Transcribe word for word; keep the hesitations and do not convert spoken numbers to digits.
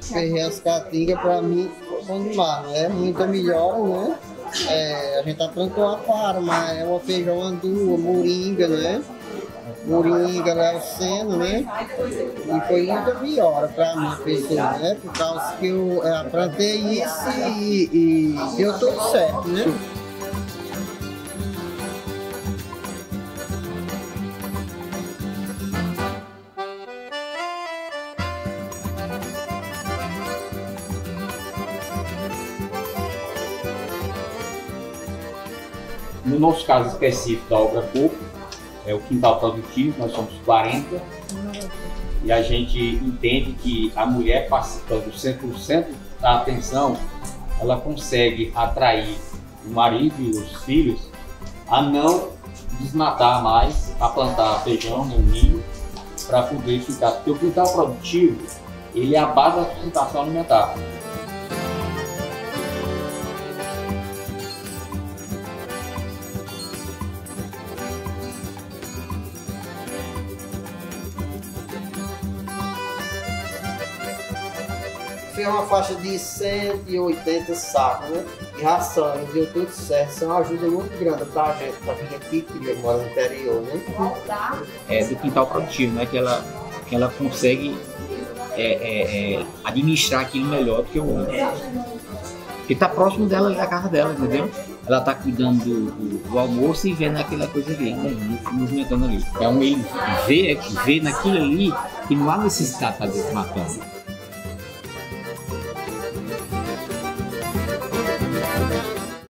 ferrei as caatingas, para mim foi bom demais, né? Muita melhora, né? É, a gente tá plantou a farma, é uma feijão andu, moringa, né? Moringa, leucena, né? E foi muita melhora para mim, pessoa, né? Por causa que eu é, plantei isso e, e deu tudo certo, né? No nosso caso específico da obra Coco, é o quintal produtivo, nós somos quarenta, e a gente entende que a mulher participando cem por cento da atenção, ela consegue atrair o marido e os filhos a não desmatar mais, a plantar feijão, nem milho, para poder ficar, porque o quintal produtivo, ele é a base da sustentação alimentar. Fiz uma faixa de cento e oitenta sacos, né? De ração, e deu tudo certo. Isso é uma ajuda muito grande pra gente, pra vir aqui que mora no interior, né? É do quintal produtivo, né? Que ela, que ela consegue é, é, é, administrar aquilo melhor do que o homem. Porque tá próximo dela, da casa dela, entendeu? Ela tá cuidando do, do, do almoço e vendo aquela coisa ali, né? Movimentando ali. É um ele vê, vê naquilo ali que não há necessidade de estar desmatando.